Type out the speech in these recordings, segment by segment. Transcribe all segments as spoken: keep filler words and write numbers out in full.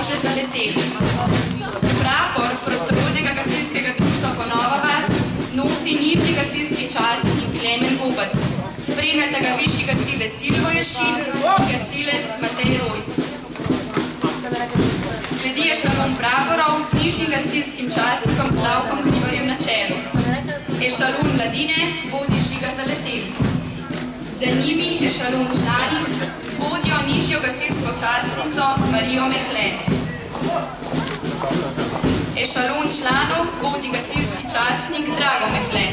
Jože Zaletelj. Prapor prostovoljnega gasilskega društva Ponova vas nosi nižji gasilski častnik Klemen Gobec. Spremljata ga višji gasilec Silvo Ješin in gasilec Matej Rojc. Sledi ešalon praporov z nižjim gasilskim častnikom Slavkom Hribarjem na čelu. Ešalon mladine vodi Žiga Zaletelj. Za njimi ešalon članic z vodjo nižjo gasilsko častnico Marijo Mehle. Ešalon članov vodi gasilski častnik Drago Mehle.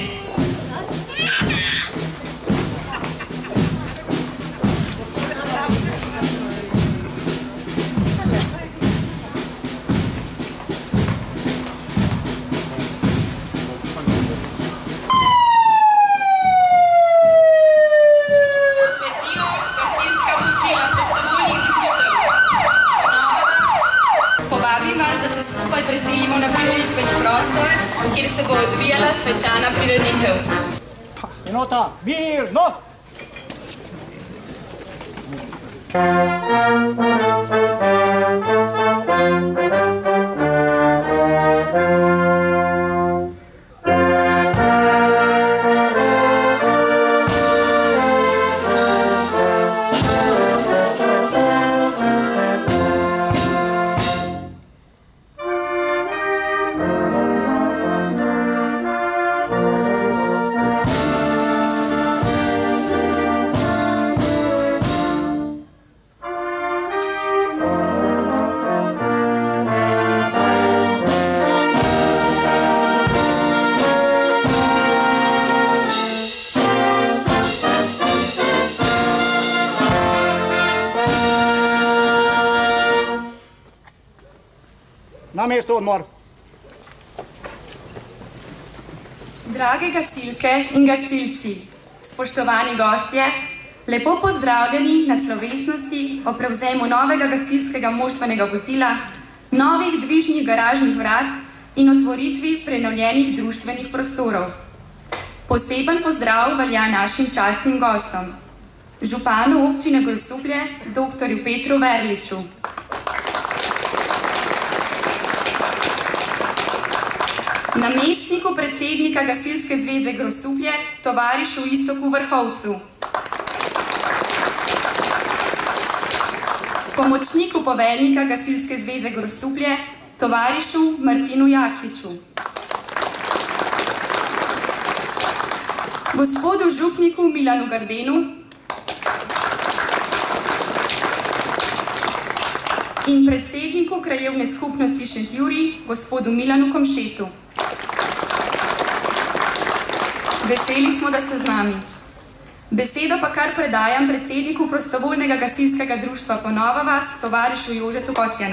Kjer se bo odvijala svečana prireditev. Enota, mirno! Na mesto odmor. Drage gasilke in gasilci, spoštovani gostje, lepo pozdravljeni na slovesnosti o prevzemu novega gasilskega moštvenega vozila, novih dvižnih garažnih vrat in otvoritvi prenovljenih društvenih prostorov. Poseben pozdrav velja našim častnim gostom, županu občine Grosuplje, doktorju Petru Verliču, namestniku predsednika Gasilske zveze Grosuplje, tovarišu Iztoku Vrhovcu, pomočniku poveljnika Gasilske zveze Grosuplje, tovarišu Martinu Jakliču, gospodu župniku Milanu Gardenu in predsedniku krajevne skupnosti Šentjurij, gospodu Milanu Komšetu. Veseli smo, da ste z nami. Besedo pa kar predajam predsedniku prostovoljnega gasilskega društva Ponova vas, tovarišu Jožetu Kocjanu.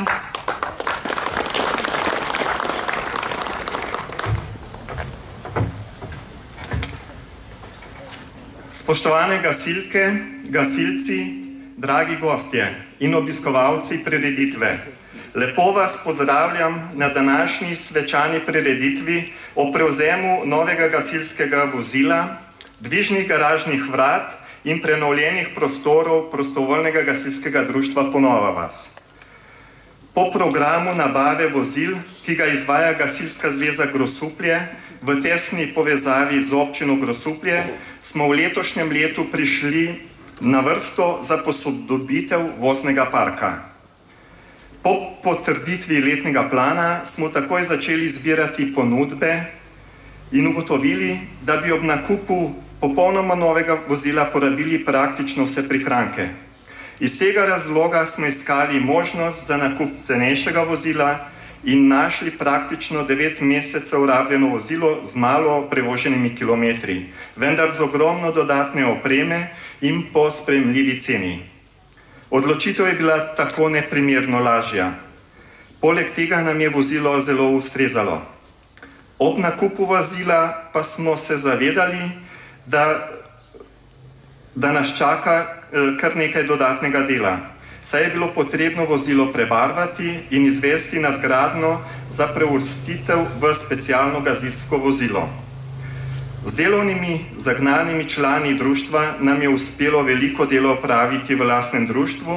Spoštovane gasilke, gasilci, dragi gostje in obiskovalci prireditve, lepo vas pozdravljam na današnji svečani prireditvi o prevzemu novega gasilskega vozila, dvižnih garažnih vrat in prenovljenih prostorov prostovoljnega gasilskega društva Ponova vas. Po programu nabave vozil, ki ga izvaja Gasilska zveza Grosuplje v tesni povezavi z občino Grosuplje, smo v letošnjem letu prišli na vrsto za posodobitev voznega parka. Po potrditvi letnega plana smo takoj začeli zbirati ponudbe in ugotovili, da bi ob nakupu popolnoma novega vozila porabili praktično vse prihranke. Iz tega razloga smo iskali možnost za nakup cenejšega vozila in našli praktično devet mesecev rabljeno vozilo z malo prevoženimi kilometri, vendar z ogromno dodatne opreme in po sprejemljivi ceni. Odločitev je bila tako neprimerno lažja. Poleg tega nam je vozilo zelo ustrezalo. Ob nakupu vozila pa smo se zavedali, da, da nas čaka kar nekaj dodatnega dela. Saj je bilo potrebno vozilo prebarvati in izvesti nadgradnjo za preuvrstitev v specialno gasilsko vozilo. Z delovnimi zagnanimi člani društva nam je uspelo veliko delo opraviti v lastnem društvu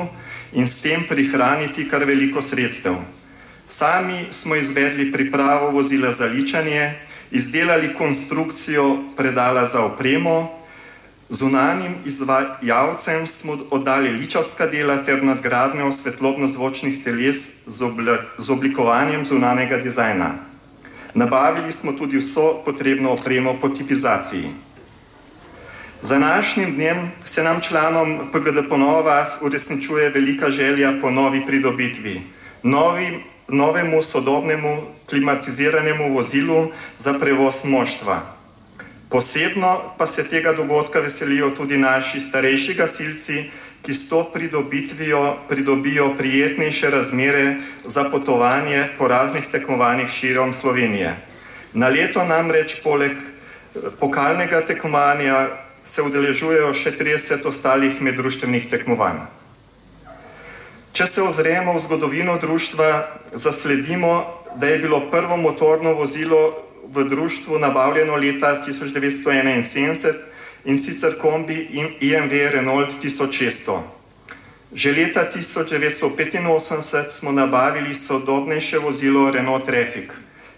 in s tem prihraniti kar veliko sredstev. Sami smo izvedli pripravo vozila za ličanje, izdelali konstrukcijo predala za opremo, zunanjim izvajalcem smo oddali ličarska dela ter nadgradnjo svetlobno-zvočnih teles z oblikovanjem zunanjega dizajna. Nabavili smo tudi vso potrebno opremo po tipizaciji. Z današnjim dnem se nam članom P G D Ponova vas uresničuje velika želja po novi pridobitvi, novi, novemu sodobnemu klimatiziranemu vozilu za prevoz moštva. Posebno pa se tega dogodka veselijo tudi naši starejši gasilci, ki s to pridobitvijo pridobijo prijetnejše razmere za potovanje po raznih tekmovanjih širom Slovenije. Na leto namreč poleg pokalnega tekmovanja se udeležujejo še trideset ostalih meddruštvenih tekmovanj. Če se ozremo v zgodovino društva, zasledimo, da je bilo prvo motorno vozilo v društvu nabavljeno leta tisoč devetsto enainsedemdeset in sicer kombi I M V Renault tisoč šeststo. Že leta tisoč devetsto petinosemdeset smo nabavili sodobnejše vozilo Renault Traffic.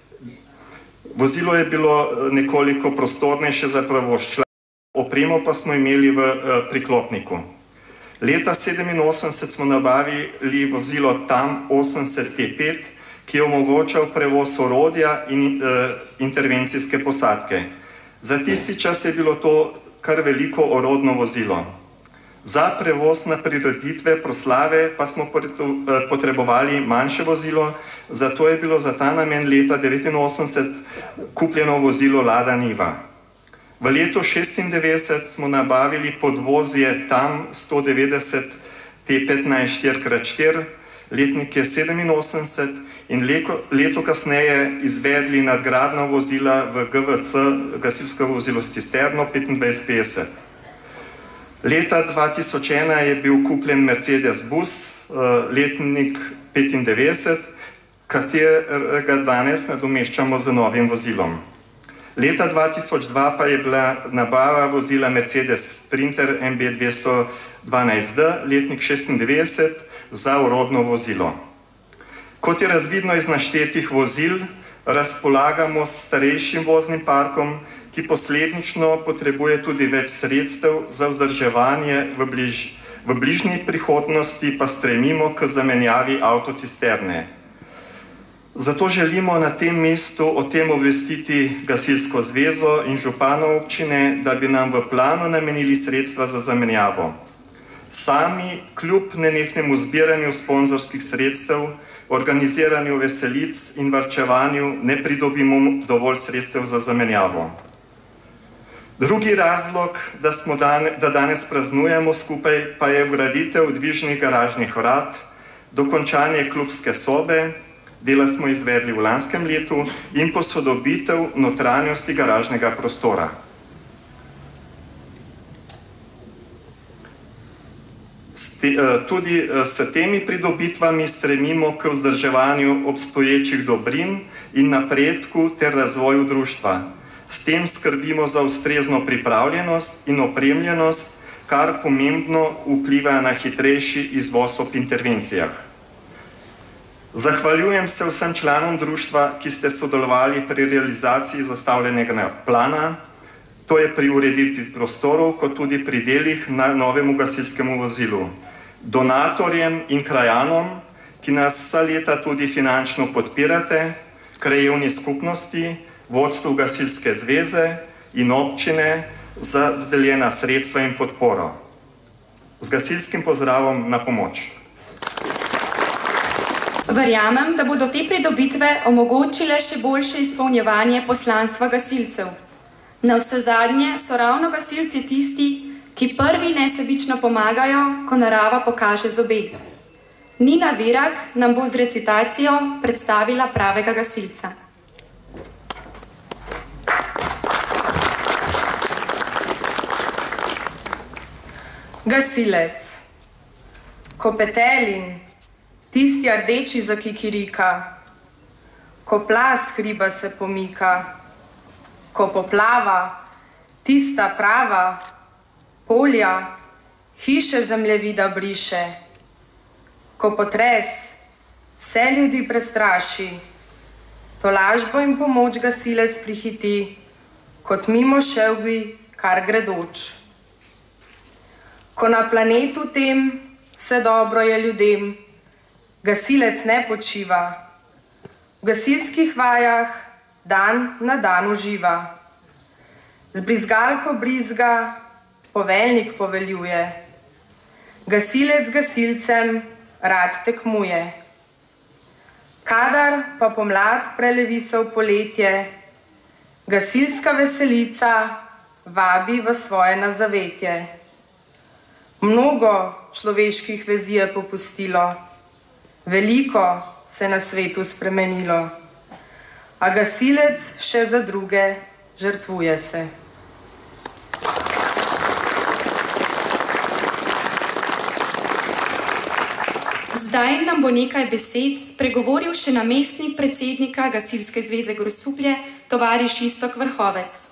Vozilo je bilo nekoliko prostornejše za prevoz članov, opremo pa smo imeli v priklopniku. Leta sedeminosemdeset smo nabavili vozilo TAM osemdeset P pet, ki je omogočal prevoz orodja in uh, intervencijske posadke. Za tisti čas je bilo to kar veliko orodno vozilo. Za prevoz na prireditve, proslave pa smo potrebovali manjše vozilo, zato je bilo za ta namen leta devetinosemdeset kupljeno vozilo Lada Niva. V letu šestindevetdeset smo nabavili podvozje TAM sto devetdeset T petnajst štiri krat štiri, letnik je sedeminosemdeset in leto, leto kasneje izvedli nadgradnjo vozila v G V C, gasilsko vozilo s cisterno petindvajset petdeset. Leta dva tisoč ena je bil kupljen Mercedes Bus, letnik petindevetdeset, katerega danes nadomeščamo z novim vozilom. Leta dva tisoč dva pa je bila nabava vozila Mercedes Sprinter M B dvesto dvanajst D, letnik šestindevetdeset, za orodno vozilo. Kot je razvidno iz naštetih vozil, razpolagamo s starejšim voznim parkom, ki posledično potrebuje tudi več sredstev za vzdrževanje, v, bliž, v bližnji prihodnosti pa stremimo k zamenjavi avtocisterne. Zato želimo na tem mestu o tem obvestiti Gasilsko zvezo in župana občine, da bi nam v planu namenili sredstva za zamenjavo. Sami, kljub nenehnemu zbiranju sponzorskih sredstev, organiziranju veselic in varčevanju, ne pridobimo dovolj sredstev za zamenjavo. Drugi razlog, da, smo dan, da danes praznujemo skupaj, pa je vgraditev dvižnih garažnih vrat, dokončanje klubske sobe, dela smo izvedli v lanskem letu, in posodobitev notranjosti garažnega prostora. Tudi s temi pridobitvami stremimo k vzdrževanju obstoječih dobrin in napredku ter razvoju društva. S tem skrbimo za ustrezno pripravljenost in opremljenost, kar pomembno vpliva na hitrejši izvoz ob intervencijah. Zahvaljujem se vsem članom društva, ki ste sodelovali pri realizaciji zastavljenega plana, to je pri ureditvi prostorov, kot tudi pri delih na novemu gasilskemu vozilu. Donatorjem in krajanom, ki nas vsa leta tudi finančno podpirate, krajevni skupnosti, vodstvu Gasilske zveze in občine za dodeljena sredstva in podporo. Z gasilskim pozdravom na pomoč. Verjamem, da bodo te pridobitve omogočile še boljše izpolnjevanje poslanstva gasilcev. Navsezadnje so ravno gasilci tisti, ki prvi nesebično pomagajo, ko narava pokaže zobe. Nina Virak nam bo z recitacijo predstavila pravega gasilca. Gasilec. Ko petelin, tisti rdeči zakikirika, ko plaz hriba se pomika, ko poplava, tista prava, polja, hiše zemljevida briše, ko potres vse ljudi prestraši, tolažbo in pomoč gasilec prihiti, kot mimo šelbi kar gredoč. Ko na planetu tem vse dobro je ljudem, gasilec ne počiva, v gasilskih vajah dan na dan uživa. Z brizgalko brizga poveljnik poveljuje, gasilec gasilcem rad tekmuje. Kadar pa pomlad prelevi se v poletje, gasilska veselica vabi v svoje nazavetje. Mnogo človeških vezi je popustilo, veliko se na svetu spremenilo, a gasilec še za druge žrtvuje se. Zdaj nam bo nekaj besed spregovoril še namestnik predsednika Gasilske zveze Grosuplje, tovariš Iztok Vrhovec.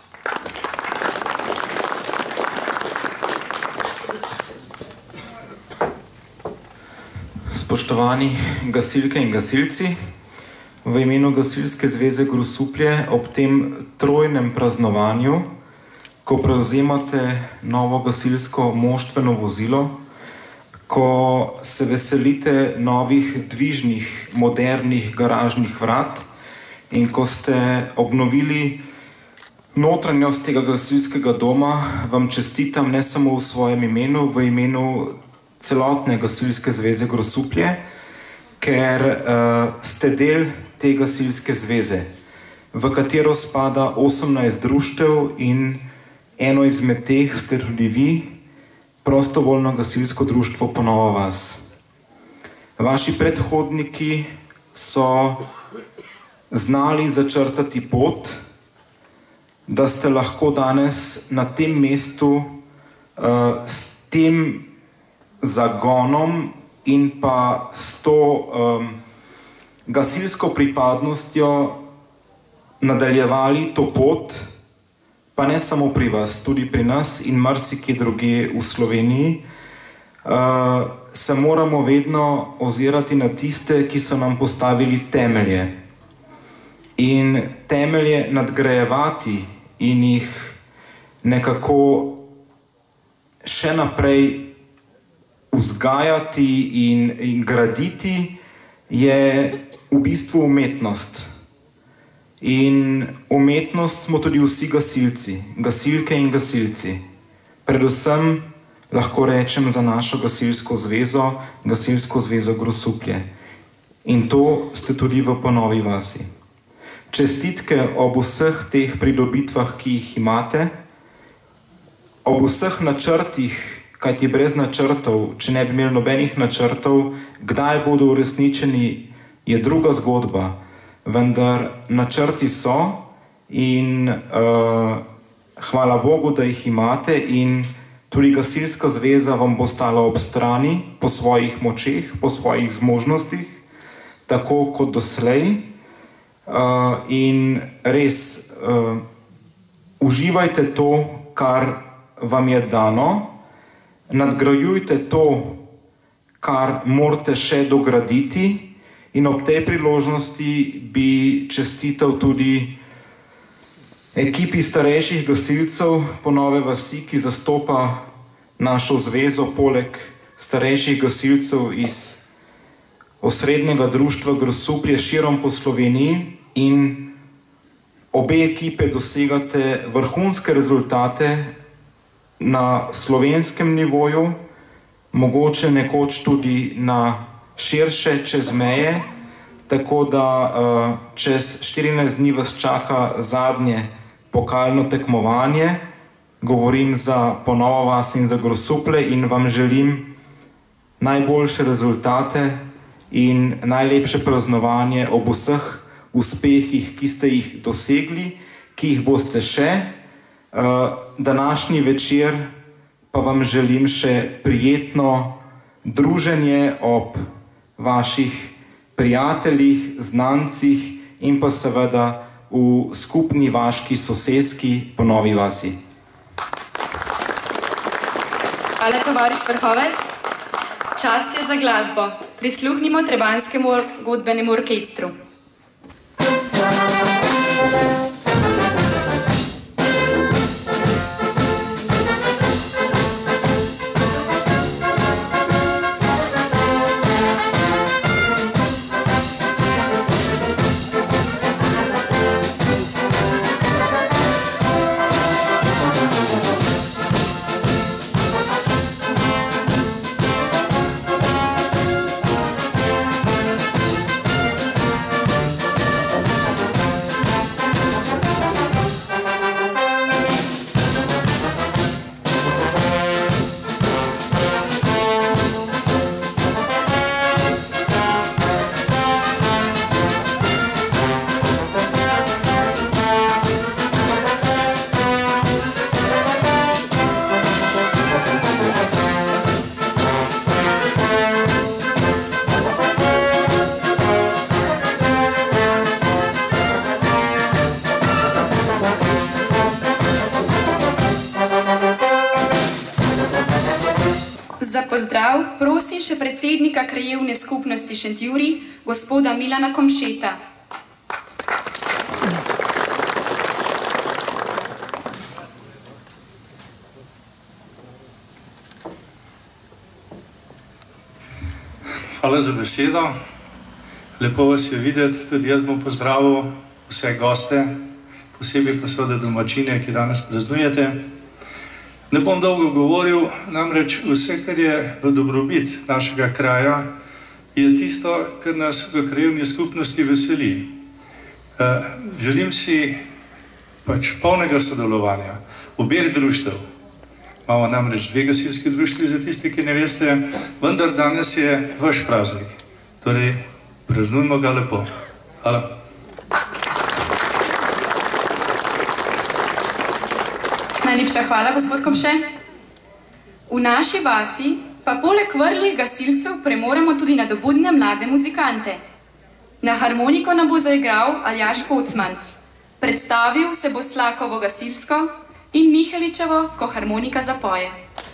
Spoštovani gasilke in gasilci, v imenu Gasilske zveze Grosuplje ob tem trojnem praznovanju, ko prevzemate novo gasilsko moštveno vozilo, ko se veselite novih dvižnih, modernih garažnih vrat in ko ste obnovili notranjost tega gasilskega doma, vam čestitam ne samo v svojem imenu, v imenu celotne Gasilske zveze Grosuplje, ker uh, ste del te gasilske zveze, v katero spada osemnajst društev in eno izmed teh ste tudi vi, prostovoljno gasilsko društvo Ponova vas. Vaši predhodniki so znali začrtati pot, da ste lahko danes na tem mestu uh, s tem zagonom in pa s to um, gasilsko pripadnostjo nadaljevali to pot, pa ne samo pri vas, tudi pri nas in marsikje drugje v Sloveniji, uh, se moramo vedno ozirati na tiste, ki so nam postavili temelje. In temelje nadgrajevati in jih nekako še naprej vzgajati in, in graditi je v bistvu umetnost. In umetnost smo tudi vsi gasilci, gasilke in gasilci. Predvsem lahko rečem za našo gasilsko zvezo, Gasilsko zvezo Grosuplje. In to ste tudi v Ponovi vasi. Čestitke ob vseh teh pridobitvah, ki jih imate, ob vseh načrtih, kajti brez načrtov, če ne bi imeli nobenih načrtov, kdaj bodo uresničeni, je druga zgodba. Vendar načrti so in uh, hvala Bogu, da jih imate in tudi Gasilska zveza vam bo stala ob strani po svojih močeh, po svojih zmožnostih, tako kot doslej. Uh, in res, uh, uživajte to, kar vam je dano, nadgrajujte to, kar morate še dograditi in ob tej priložnosti bi čestital tudi ekipi starejših gasilcev Ponove vasi, ki zastopa našo zvezo poleg starejših gasilcev iz osrednjega društva Grosuplje širom po Sloveniji in obe ekipe dosegate vrhunske rezultate na slovenskem nivoju, mogoče nekoč tudi na širše čez meje, tako da uh, čez štirinajst dni vas čaka zadnje pokalno tekmovanje. Govorim za Ponovo vas in za Grosuplje in vam želim najboljše rezultate in najlepše praznovanje ob vseh uspehih, ki ste jih dosegli, ki jih boste še. Uh, današnji večer pa vam želim še prijetno druženje ob vaših prijateljih, znancih in pa seveda v skupni vaški soseski Ponovi vasi. Hvala, tovariš Vrhovec. Čas je za glasbo. prisluhnimo Trebanjskemu godbenemu orkestru. Za pozdrav prosim še predsednika krajevne skupnosti Šentjurij, gospoda Milana Komšeta. Hvala za besedo. Lepo vas je videti, tudi jaz bom pozdravil vse goste, posebej pa seveda domačine, ki danes praznujete. Ne bom dolgo govoril, namreč vse, kar je v dobrobit našega kraja, je tisto, kar nas v krajevni skupnosti veseli. Želim si pač polnega sodelovanja obeh društev. Imamo namreč dve gasilski društvi, za tisti, ki ne veste, vendar danes je vaš praznik. Torej, praznujmo ga lepo. Hvala. Najlepša hvala, gospod Komše. V naši vasi pa poleg vrlih gasilcev premoremo tudi nadobudne mlade muzikante. Na harmoniko nam bo zaigral Aljaž Kocman. Predstavil se bo Slakovo gasilsko in Miheličevo, ko harmonika zapoje.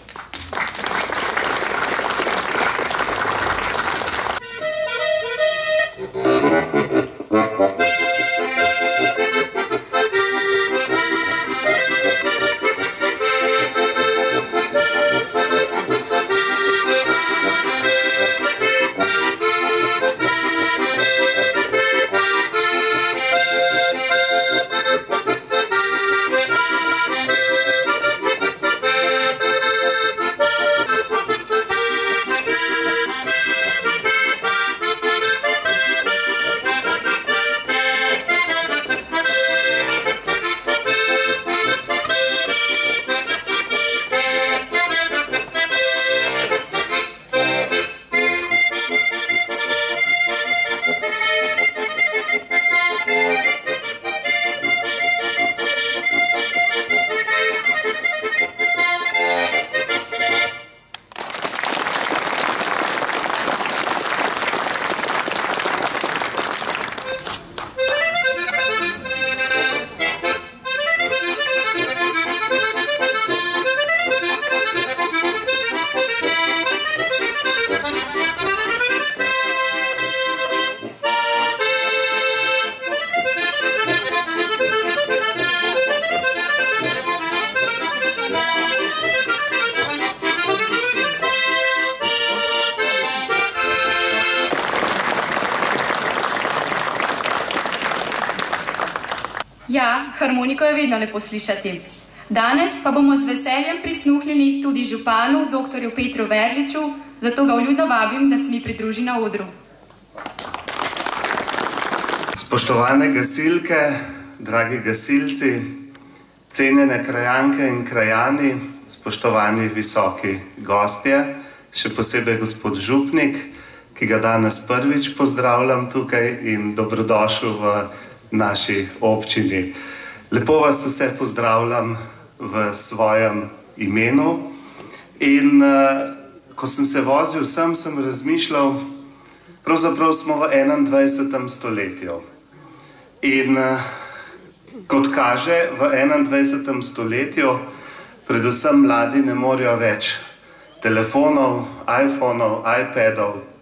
Ja, harmoniko je vedno lepo slišati. Danes pa bomo z veseljem prisluhnili tudi županu, doktorju Petru Verliču, zato ga vljudno vabim, da se mi pridruži na odru. Spoštovane gasilke, dragi gasilci, cenjene krajanke in krajani, spoštovani visoki gostje, še posebej gospod župnik, ki ga danes prvič pozdravljam tukaj in dobrodošel v naši občini. Lepo vas vse pozdravljam v svojem imenu in ko sem se vozil sem, sem razmišljal, pravzaprav smo v enaindvajsetem stoletju in kot kaže, v enaindvajsetem stoletju predvsem mladi ne morejo več telefonov, iPhonov, iPadov,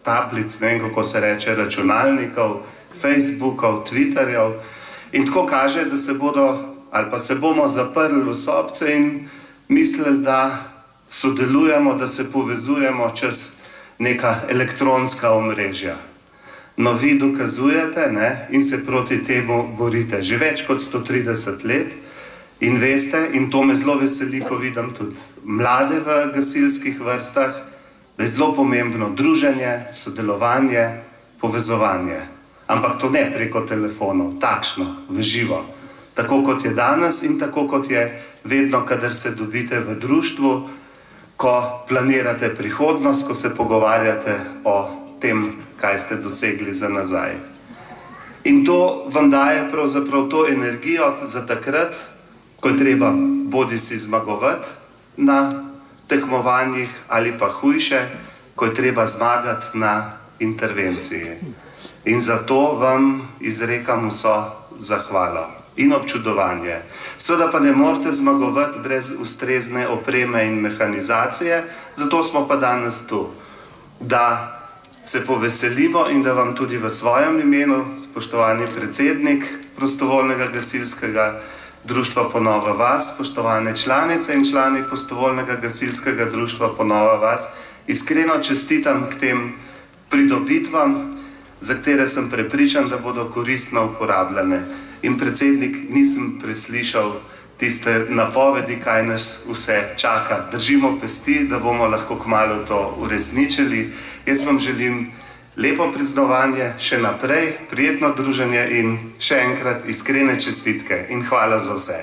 tablic, ne vem kako se reče, računalnikov, Facebookov, Twitterjev in tako kaže, da se bodo ali pa se bomo zaprli v sobce in mislili, da sodelujemo, da se povezujemo čez neka elektronska omrežja. No, vi dokazujete, ne, in se proti temu borite že več kot sto trideset let in veste, in to me zelo veseli, ko vidim tudi mlade v gasilskih vrstah, da je zelo pomembno druženje, sodelovanje, povezovanje. Ampak to ne preko telefonov, takšno, v živo. Tako kot je danes in tako kot je vedno, kadar se dobite v društvu, ko planirate prihodnost, ko se pogovarjate o tem, kaj ste dosegli za nazaj. In to vam daje pravzaprav to energijo za takrat, ko je treba bodi si zmagovati na tekmovanjih ali pa hujše, ko je treba zmagati na intervenciji. In zato vam izrekam vso zahvalo in občudovanje. Seveda pa ne morete zmagovati brez ustrezne opreme in mehanizacije, zato smo pa danes tu, da se poveselimo in da vam tudi v svojem imenu, spoštovani predsednik Prostovoljnega gasilskega društva Ponova vas, spoštovane članice in člani Prostovoljnega gasilskega društva Ponova vas, iskreno čestitam k tem pridobitvam, za katere sem prepričan, da bodo koristno uporabljene. In predsednik, nisem preslišal tiste napovedi, kaj nas vse čaka. Držimo pesti, da bomo lahko kmalu to uresničili. Jaz vam želim lepo praznovanje še naprej, prijetno druženje in še enkrat iskrene čestitke in hvala za vse.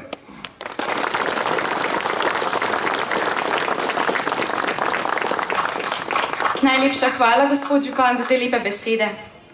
Najlepša hvala, gospod župan, za te lepe besede.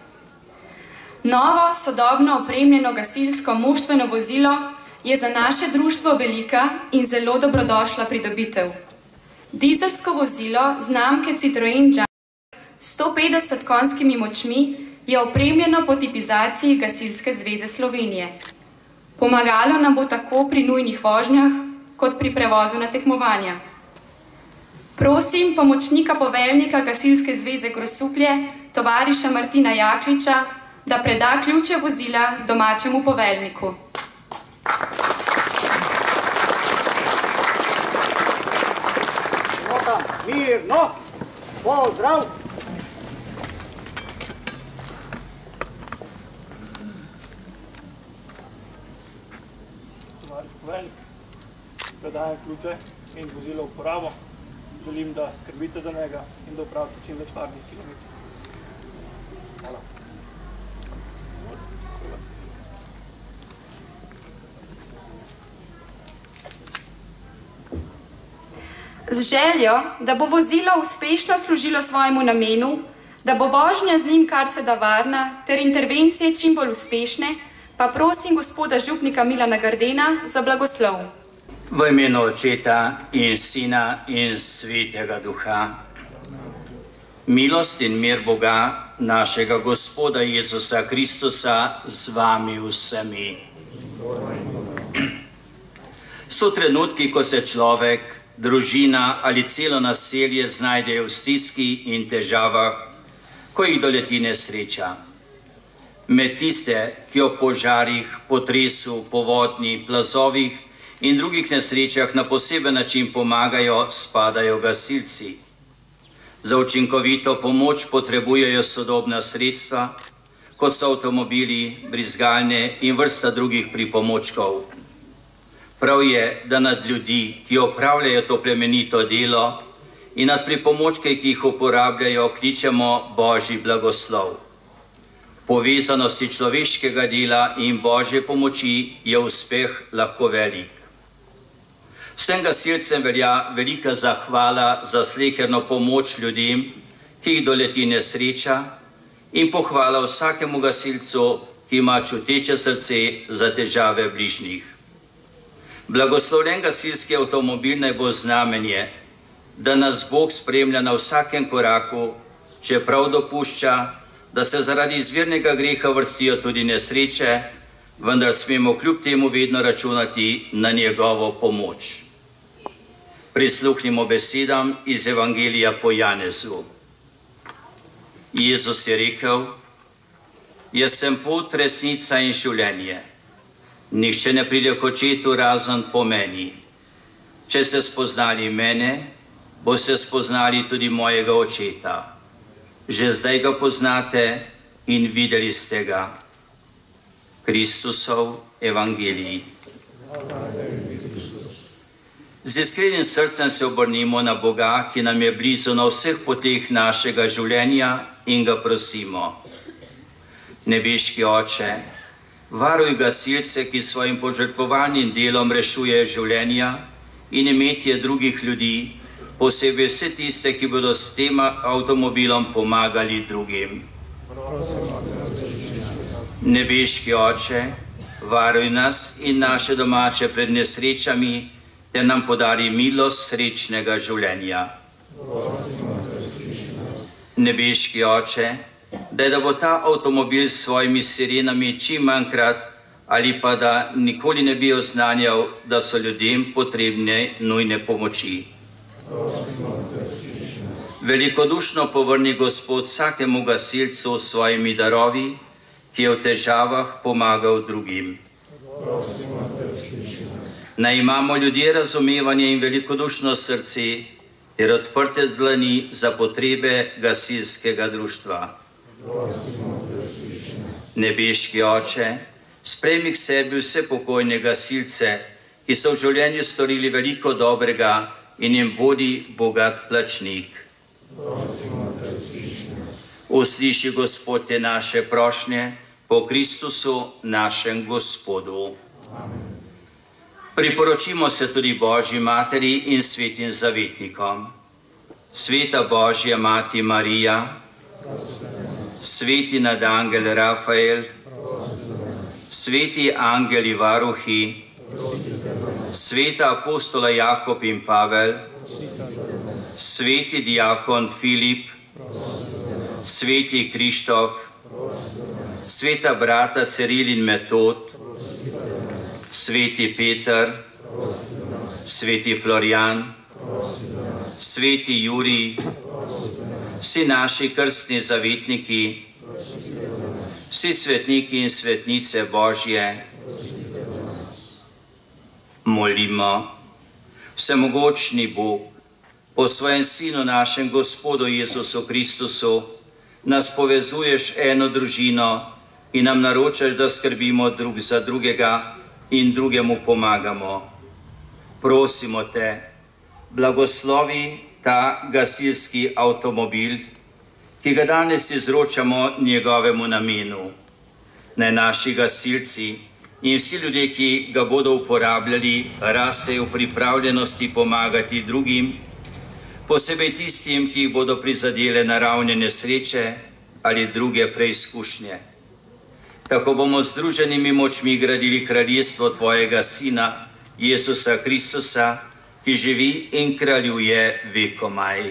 Novo, sodobno opremljeno gasilsko moštveno vozilo je za naše društvo velika in zelo dobrodošla pridobitev. Dizelsko vozilo znamke Citroen Jumper s sto petdeset konjskimi močmi je opremljeno po tipizaciji Gasilske zveze Slovenije. Pomagalo nam bo tako pri nujnih vožnjah, kot pri prevozu na tekmovanja. Prosim pomočnika poveljnika Gasilske zveze Grosuplje, tovariša Martina Jakliča, da preda ključe vozila domačemu poveljniku. Mirno, pozdrav! Poveljnik, predajem ključe in vozilo v uporabo. Želim, da skrbite za njega in da upravite čim več varnih kilometrov. Hvala. Z željo, da bo vozilo uspešno služilo svojemu namenu, da bo vožnja z njim kar se da varna, ter intervencije čim bolj uspešne, pa prosim gospoda župnika Milana Gardena za blagoslov. V imenu Očeta in Sina in Svetega Duha. Milost in mir Boga, našega Gospoda Jezusa Kristusa, z vami vsemi. So trenutki, ko se človek, družina ali celo naselje znajdejo v stiski in težavah, ko jih doleti nesreča. Med tiste, ki o požarih, potresu, povodnji, plazovih in drugih nesrečah na poseben način pomagajo, spadajo gasilci. Za učinkovito pomoč potrebujejo sodobna sredstva, kot so avtomobili, brizgalne in vrsta drugih pripomočkov. Prav je, da nad ljudi, ki opravljajo to plemenito delo in nad pripomočke, ki jih uporabljajo, kličemo Božji blagoslov. Povezanosti človeškega dela in Božje pomoči je uspeh lahko velik. Vsem gasilcem velja velika zahvala za sleherno pomoč ljudem, ki jih doleti nesreča, in pohvala vsakemu gasilcu, ki ima čuteče srce za težave bližnjih. Blagoslovljen gasilski avtomobil naj bo znamenje, da nas Bog spremlja na vsakem koraku, čeprav dopušča, da se zaradi izvirnega greha vrstijo tudi nesreče, vendar smemo kljub temu vedno računati na njegovo pomoč. Prisluhnimo besedam iz Evangelija po Janezu. Jezus je rekel: Jaz sem pot, resnica in življenje. Nihče ne pride k očetu razen po meni. Če ste spoznali mene, boste spoznali tudi mojega očeta. Že zdaj ga poznate in videli ste ga. Kristusov evangelij. Z iskrenim srcem se obrnimo na Boga, ki nam je blizu na vseh poteh našega življenja, in ga prosimo. Nebeški Oče, varuj gasilce, ki svojim požrtvovalnim delom rešujejo življenja in imetje drugih ljudi, posebej vse tiste, ki bodo s tem avtomobilom pomagali drugim. Nebeški Oče, varuj nas in naše domače pred nesrečami, ter nam podari milost srečnega življenja. Nebeški Oče, daj, da bo ta avtomobil s svojimi sirenami čim manjkrat ali pa da nikoli ne bi oznanjal, da so ljudem potrebne nujne pomoči. Velikodušno povrni Gospod vsakemu gasilcu s svojimi darovi, ki je v težavah pomagal drugim. Naj imamo ljudje razumevanje in velikodušno srce ter odprte dlani za potrebe gasilskega društva. Nebeški Oče, sprejmi k sebi vse pokojne gasilce, ki so v življenju storili veliko dobrega in jim bodi bogat plačnik. Usliši, Gospod, te naše prošnje po Kristusu, našem Gospodu. Priporočimo se tudi Božji Materi in svetim zavetnikom. Sveta Božja Mati Marija, sveti nadangel Rafael, sveti angeli varuhi, sveta apostola Jakob in Pavel, sveti diakon Filip, sveti Krištof, sveta brata Ciril in Metod, sveti Peter, sveti Florian, sveti Jurij, vsi naši krstni zavetniki, vsi svetniki in svetnice Božje. Molimo. Vsemogočni Bog, po svojem Sinu, našem Gospodu Jezusu Kristusu, nas povezuješ eno družino in nam naročaš, da skrbimo drug za drugega in drugemu pomagamo. Prosimo te, blagoslovi ta gasilski avtomobil, ki ga danes izročamo njegovemu namenu. Naj naši gasilci in vsi ljudje, ki ga bodo uporabljali, rastejo v pripravljenosti pomagati drugim, posebej tistim, ki jih bodo prizadele naravne nesreče ali druge preizkušnje. Tako bomo z združenimi močmi gradili kraljestvo tvojega Sina, Jezusa Kristusa, ki živi in kraljuje vekomaj.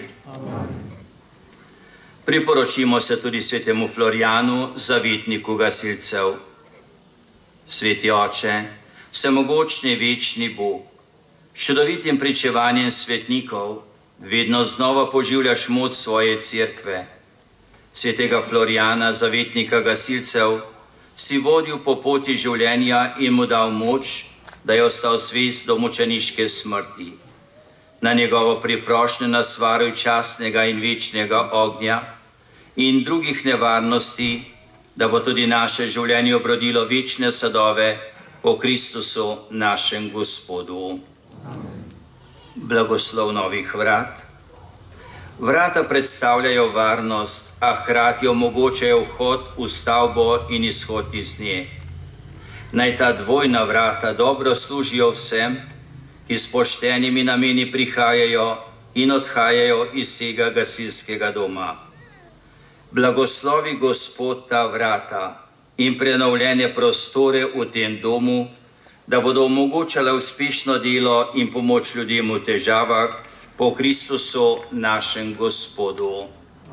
Priporočimo se tudi svetemu Florianu, zavetniku gasilcev. Sveti Oče, vsemogočni večni Bog, s čudovitim pričevanjem svetnikov vedno znova poživljaš moč svoje cerkve. Svetega Floriana, zavetnika gasilcev, si vodil po poti življenja in mu dal moč, da je ostal zvest do mučeniške smrti. Na njegovo priprošnjo nas varuj častnega in večnega ognja in drugih nevarnosti, da bo tudi naše življenje obrodilo večne sadove po Kristusu, našem Gospodu. Blagoslov novih vrat. Vrata predstavljajo varnost, a hkrati omogočajo vhod v stavbo in izhod iz nje. Naj ta dvojna vrata dobro služijo vsem, ki s poštenimi nameni prihajajo in odhajajo iz tega gasilskega doma. Blagoslovi Gospod ta vrata in prenovljene prostore v tem domu, da bodo omogočala uspešno delo in pomoč ljudem v težavah po Kristusu, našem Gospodu.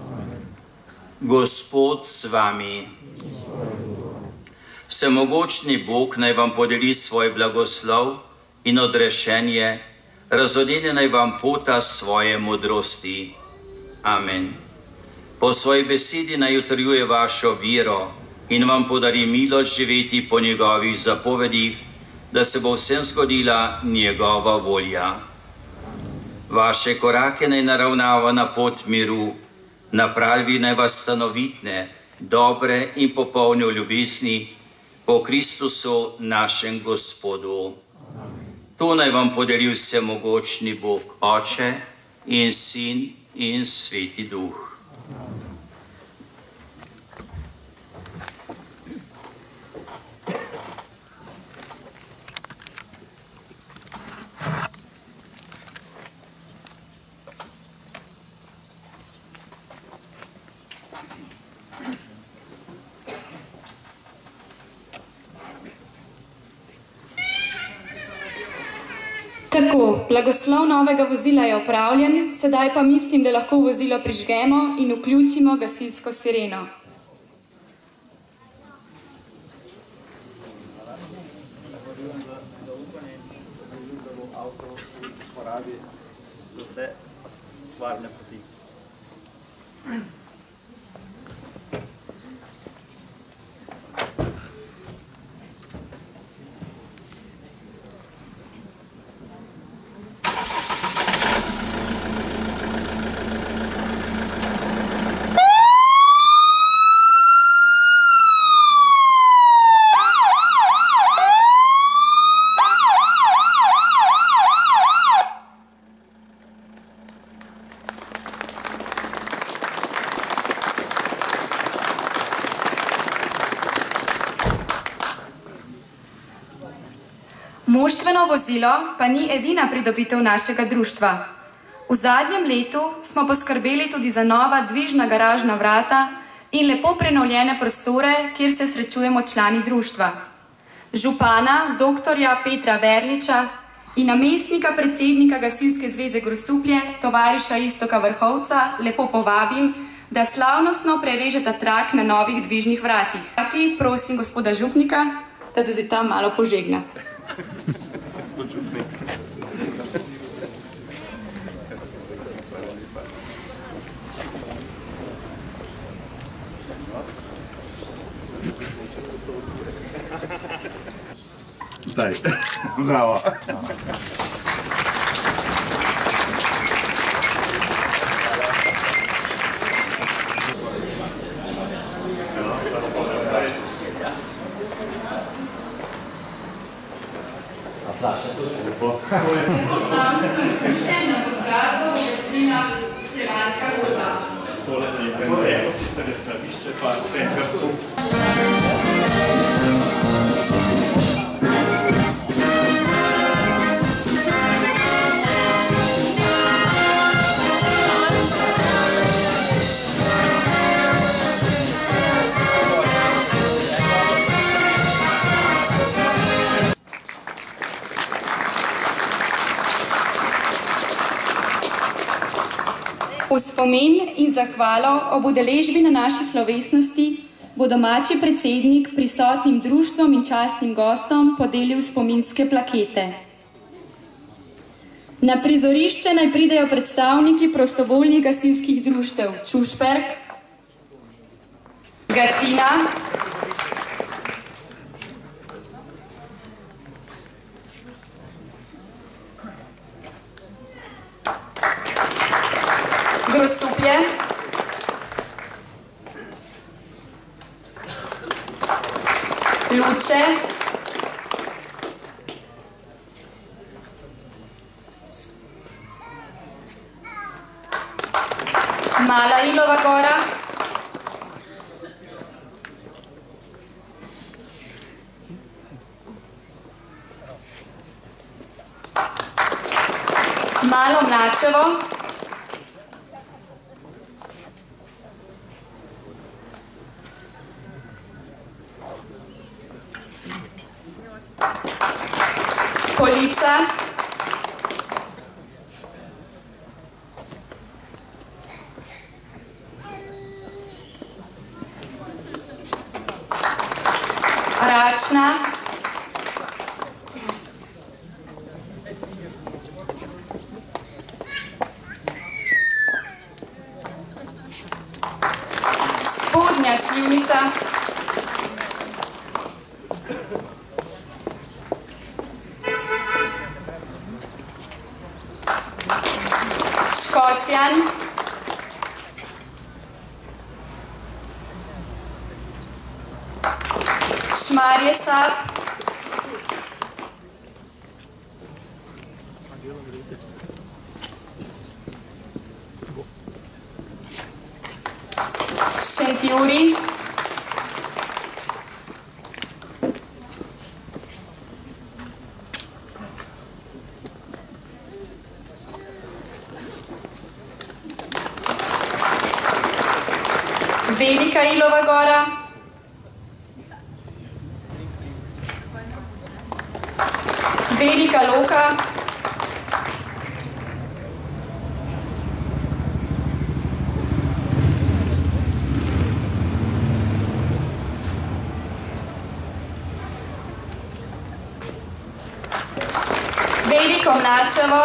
Gospod s vami. Vsemogočni Bog naj vam podeli svoj blagoslov in odrešenje, razodene naj vam pota svoje modrosti. Amen. Po svoji besedi naj utrjuje vašo vero in vam podari milost živeti po njegovih zapovedih, da se bo vsem zgodila njegova volja. Vaše korake naj naravnava na pot miru, napravi naj vas stanovitne, dobre in popolne v ljubezni po Kristusu našem Gospodu. To naj vam podari vsemogočni Bog, Oče in Sin in Sveti Duh. Tako, blagoslov novega vozila je opravljen, sedaj pa mislim, da lahko vozilo prižgemo in vključimo gasilsko sireno. Za vse varne poti. Moštveno vozilo pa ni edina pridobitev našega društva. V zadnjem letu smo poskrbeli tudi za nova dvižna garažna vrata in lepo prenovljene prostore, kjer se srečujemo člani društva. Župana, doktorja Petra Verliča in namestnika predsednika Gasilske zveze Grosuplje, tovariša Iztoka Vrhovca, lepo povabim, da slavnostno prerežeta trak na novih dvižnih vratih. Hkrati prosim gospoda župnika, da tudi tam malo požegna. Zdaj, bravo. Slavnostno izkušenje bo z glasbo obvestila Prevalska godba. Tole je premleko, sicer je skladišče, pa vse grško. V spomin in zahvalo ob udeležbi na naši slovesnosti bo domači predsednik prisotnim društvom in častnim gostom podelil spominske plakete. Na prizorišče naj pridejo predstavniki prostovoljnih gasilskih društev Čušperk, Gatina, Grosuplje, Luče, Mala Ilova Gora, Malo Mlačevo, Polica, Račna, Šmarje Sap, Šentjuri, Velika Ilova Gora, Velika Loka, Veliko Mlačevo,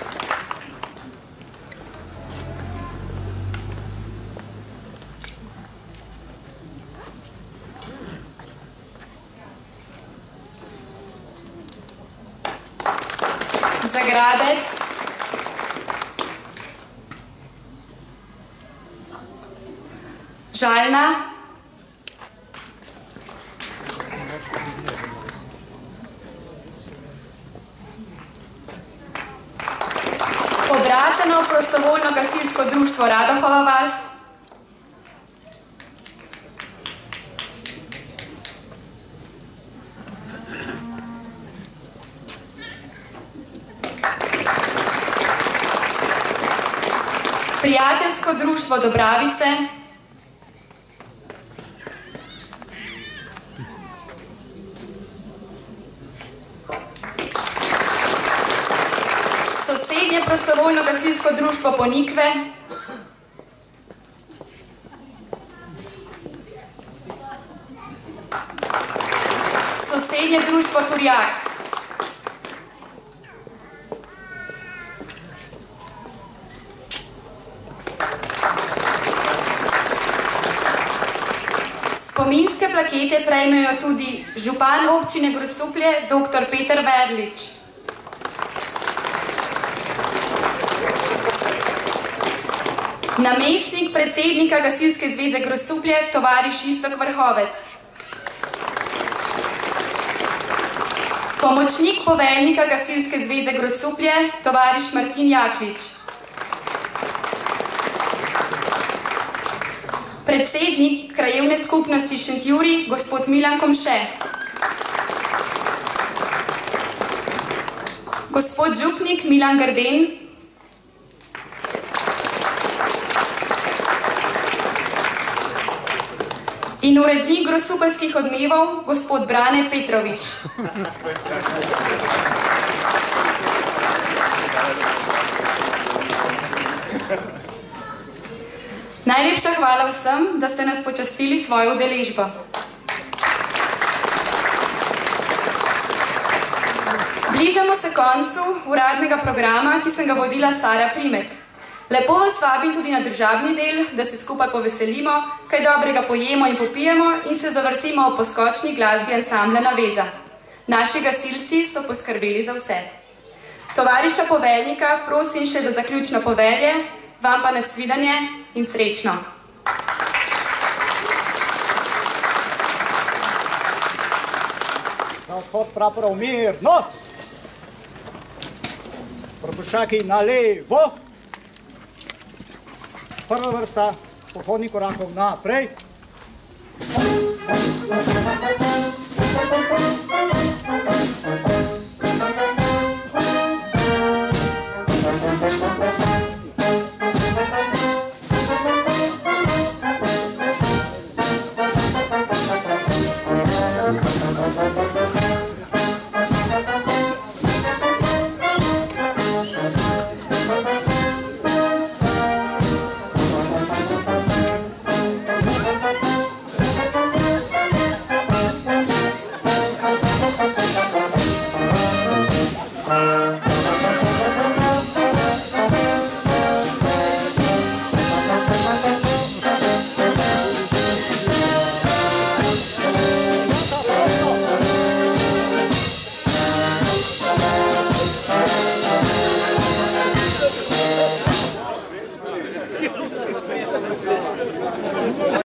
Zagradec, Žalna, Podrateno prostovoljno gasilsko društvo Radohova vas, Prijateljsko društvo Dobravice, Sosednje prostovoljno gasilsko društvo Ponikve, Sosednje društvo Turjak, Spominske plakete prejmejo tudi župan občine Grosuplje, doktor Peter Verlič. Namestnik predsednika Gasilske zveze Grosuplje, tovariš Iztok Vrhovec. Pomočnik poveljnika Gasilske zveze Grosuplje, tovariš Martin Jaklič. Predsednik krajevne skupnosti Šentjuri, gospod Milan Komše. Gospod župnik Milan Grden. In urednik grosupeljskih odmevov, gospod Brane Petrovič. Najlepša hvala vsem, da ste nas počastili svojo udeležbo. Bližamo se koncu uradnega programa, ki sem ga vodila Sara Primec. Lepo vas vabim tudi na družabni del, da se skupaj poveselimo, kaj dobrega pojemo in popijemo in se zavrtimo v poskočni glasbi ansambla Naveza. Naši gasilci so poskrbeli za vse. Tovariša poveljnika prosim še za zaključno povelje, vam pa nasvidenje in srečno. Za odhod praporov mirno. Propuščaki na levo. Prva vrsta pohodnih korakov naprej.